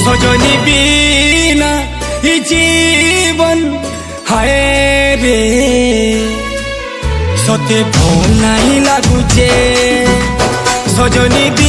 सजनी बिना ही जीवन हाय रे सते भल नहीं लगुचे सजनी